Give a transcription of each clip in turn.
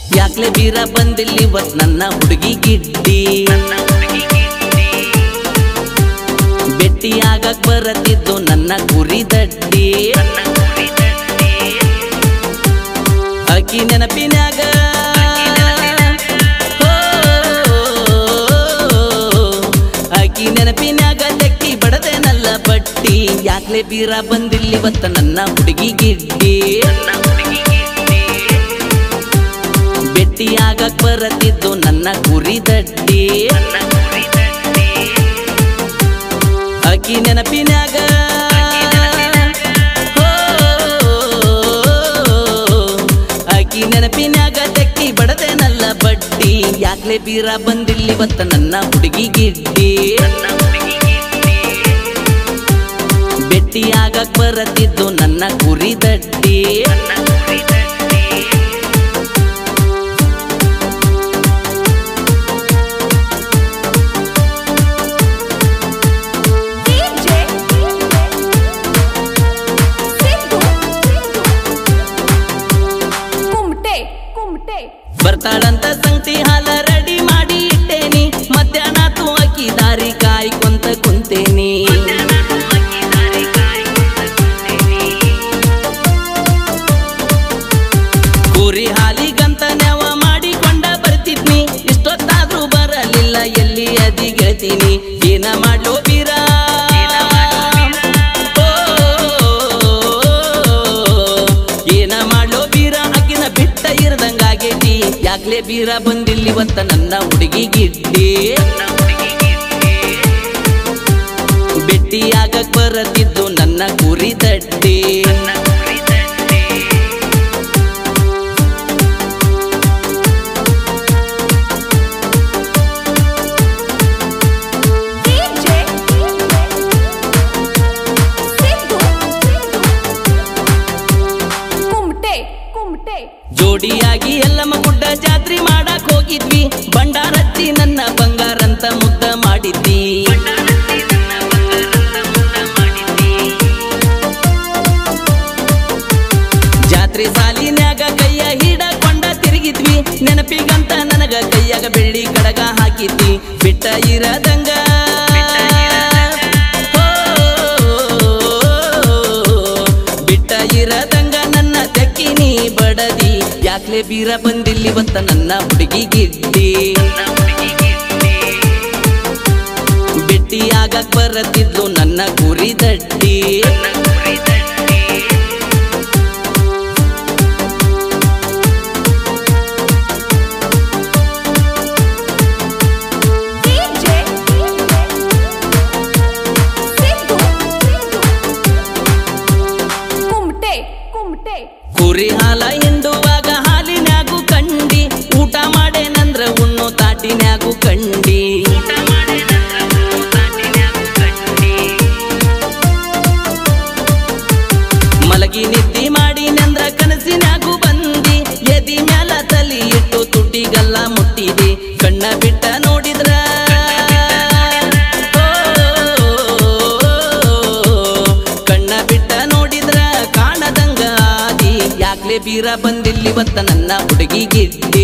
ಯಾಕ್ಲೆ ಬೀರ ಬಂದಿಲ್ಲಿ ಇವತ್ ನನ್ನ ಹುಡುಗಿ ಗಿಡ್ಡಿ ಭೆಟ್ಟಿಯಾಗಕ್ ಬರತಿದ್ದು ನನ್ನ ಕುರಿ ದಡ್ಡಿ ಅಕ್ಕಿ ನೆನಪಿನ್ಯಾಗ ಅಕ್ಕಿ ನೆನಪಿನ್ಯಾಗ ತೆಕ್ಕಿ ಬಡದೇನಲ್ಲ ಬಟ್ಟಿ ಯಾಕ್ಲೆ ಬೀರ ಬಂದಿಲ್ಲಿ ಇವತ್ತ ನನ್ನ ಹುಡುಗಿ ಗಿಡ್ಡಿ ಭೆಟ್ಟಿಯಾಗಕ್ ಬರತಿದ್ದು ನನ್ನ ಕುರಿ ದಡ್ಡಿ ಅಕ್ಕಿ ನೆನಪಿನ್ಯಾಗ ಅಕ್ಕಿ ನೆನಪಿನ್ಯಾಗ ತೆಕ್ಕಿ ಬಡದೇನಲ್ಲ ಬಡ್ಡಿ ಯಾಕ್ಲೆ ಬೀರ ಬಂದಿಲ್ಲಿ ಇವತ್ತ ನನ್ನ ಹುಡುಗಿ ಗಿಡ್ಡಿ ಭೆಟ್ಟಿಯಾಗಕ್ ಬರತಿದ್ದು ನನ್ನ ಕುರಿ ದಡ್ಡಿ ಬರ್ತಾಳಂತ ಸಂಗತಿ ಹಾಲ ರೆಡಿ ಮಾಡಿ ಇಟ್ಟೇನಿ ಮಧ್ಯಾಹ್ನ ತೂ ಅಕ್ಕಿ ದಾರಿ ಕಾಯ್ಕೊಂತ ಕುಂತೇನಿ ಕೂರಿ ಹಾಲಿಗಂತ ನೆವ ಮಾಡಿಕೊಂಡ ಬರ್ತಿದ್ನಿ ಇಷ್ಟೊತ್ತಾದ್ರೂ ಬರಲಿಲ್ಲ ಎಲ್ಲಿ ಅದಿ ಗೆಳ್ತೀನಿ ಏನ ಮಾಡ್ಲೋ ಬೀರ ಏನ ಮಾಡ್ಲೋ ಬೀರ ಅಕ್ಕಿನ ಬಿಟ್ಟ ಇರದಂಗಾಗೇತಿ ಯಾಕ್ಲೆ ಬೀರ ಬಂದಿಲ್ಲಿ ಇವತ್ತ ನನ್ನ ಹುಡುಗಿ ಗಿಡ್ಡಿ ಭೆಟ್ಟಿಯಾಗಕ್ ಬರತಿದ್ದು ನನ್ನ ಕುರಿ ದಡ್ಡಿ ಜೋಡಿಯಾಗಿ ಎಲ್ಲಮ್ಮ ಗುಡ್ಡ ಜಾತ್ರೆ ಮಾಡಕ್ ಹೋಗಿದ್ವಿ ಬಂಡಾರತ್ತಿ ನನ್ನ ಬಂಗಾರಂತ ಮುದ್ದ ಮಾಡಿದ್ವಿ ಜಾತ್ರೆ ಸಾಲಿನ್ಯಾಗ ಕೈಯ ಹಿಡಕೊಂಡ ತಿರುಗಿದ್ವಿ ನೆನಪಿಗಂತ ನನಗ ಕೈಯಾಗ ಬೆಳ್ಳಿ ಕಡಗ ಹಾಕಿದ್ವಿ ಬಿಟ್ಟ ಇರದಂಗ ಬಿಟ್ಟ ಇರದಂಗ ನನ್ನ ತೆಕ್ಕಿನಿ ಬಡದಿ ಯಾಕ್ಲೆ ಬೀರ ಬಂದಿಲ್ಲಿ ಇವತ್ತ ನನ್ನ ಹುಡುಗಿ ಗಿಡ್ಡಿ ಭೆಟ್ಟಿಯಾಗಕ್ ಬರತಿದ್ದು ನನ್ನ ಕುರಿ ದಡ್ಡಿ ಕುರಿ ಹಾಲ ಹಿಂಡುವಾಗ ಹಾಲಿನ್ಯಾಗು ಕಂಡಿ ಊಟ ಮಾಡೇನಂದ್ರ ಉಣ್ಣು ತಾಟಿನ್ಯಾಗು ಕಂಡಿ ಮಲಗಿ ನಿದ್ದಿ ಮಾಡಿನಂದ್ರ ಕನಸಿನ್ಯಾಗು ಬಂದಿ ಎದಿ ಮ್ಯಾಲ ತಲಿ ಇಟ್ಟು ತುಟಿಗಲ್ಲ ಮುಟ್ಟಿದಿ ಕಣ್ಣ ಬಿಟ್ಟ ನೋಡಿದ್ರ ಕಣ್ಣ ಬಿಟ್ಟ ನೋಡಿದ್ರ ಕಾಣದಂಗ ಆದಿ ಯಾಕ್ಲೆ ಬೀರ ಬಂದಿಲ್ಲಿ ಇವತ್ತ ನನ್ನ ಹುಡುಗಿ ಗಿಡ್ಡಿ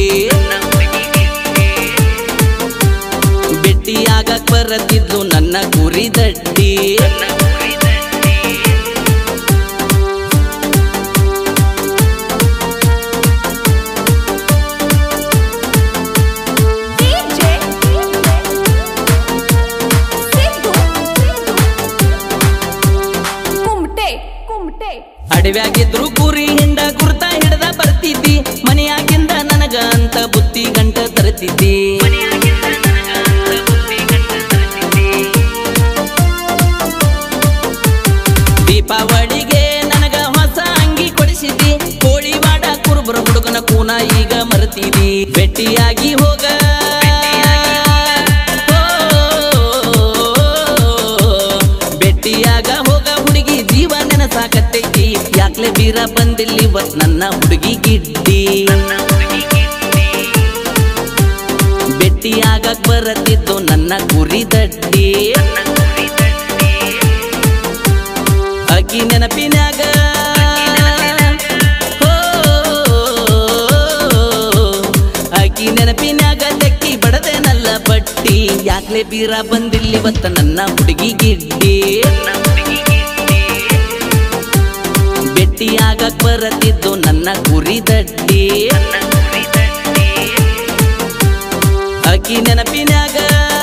ಭೆಟ್ಟಿಯಾಗಕ್ ಬರತಿದ್ದು ನನ್ನ ಕುರಿ ದಡ್ಡಿ ಅಡವ್ಯಾಗಿದ್ರು ಕುರಿ ಹಿಂಡ ಗುರ್ತ ಹಿಡ್ದ ಬರ್ತಿದ್ದಿ ಮನೆಯಾಗಿಂದ ನನಗ ಅಂತ ಬುತ್ತಿ ಗಂಟ ತರ್ತಿದ್ದಿ ದೀಪಾವಳಿಗೆ ನನಗ ಹೊಸ ಅಂಗಿ ಕೊಡಿಸಿದ್ದಿ ಕೋಳಿವಾಡ ಕುರುಬರ ಹುಡುಗನ ಕೂನ ಈಗ ಮರ್ತಿದ್ದಿ ಭೆಟ್ಟಿಯಾಗಿ ಹೋಗ ಭೆಟ್ಟಿಯಾಗ ಹೋಗ ಹುಡುಗಿ ಜೀವ ನೆನಸಾಕತ್ತೈತಿ ಯಾಕ್ಲೆ ಬೀರ ಬಂದಿಲ್ಲಿ ಇವತ್ ನನ್ನ ಹುಡುಗಿ ಗಿಡ್ಡಿ ಭೆಟ್ಟಿಯಾಗಕ್ ಬರತಿದ್ದು ನನ್ನ ಕುರಿ ದಡ್ಡಿ ಅಕ್ಕಿ ನೆನಪಿನ್ಯಾಗ ಯಾಕ್ಲೆ ಬೀರ ಬಂದಿಲ್ಲಿವತ್ತ ನನ್ನ ಹುಡುಗಿ ಗಿಡ್ಡಿ ಭೇಟಿಯಾಗಕ್ ಬರತಿದ್ದು ನನ್ನ ಕುರಿ ದಡ್ಡಿ ಅಕ್ಕಿ ನೆನಪಿನ್ಯಾಗ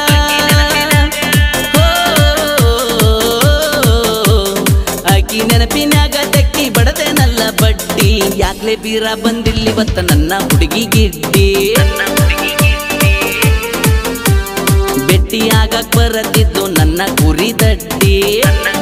ಅಕ್ಕಿ ನೆನಪಿನ್ಯಾಗ ತೆಕ್ಕಿ ಬಡದೇನಲ್ಲ ಬಡ್ಡಿ ಯಾಕ್ಲೆ ಬೀರ ಬಂದಿಲ್ಲಿವತ್ತ ನನ್ನ ಹುಡುಗಿ ಗಿಡ್ಡಿ ಭೇಟಿಯಾಗಕ್ ಬರತಿದ್ದು ನನ್ನ ಕುರಿ ದಡ್ಡಿ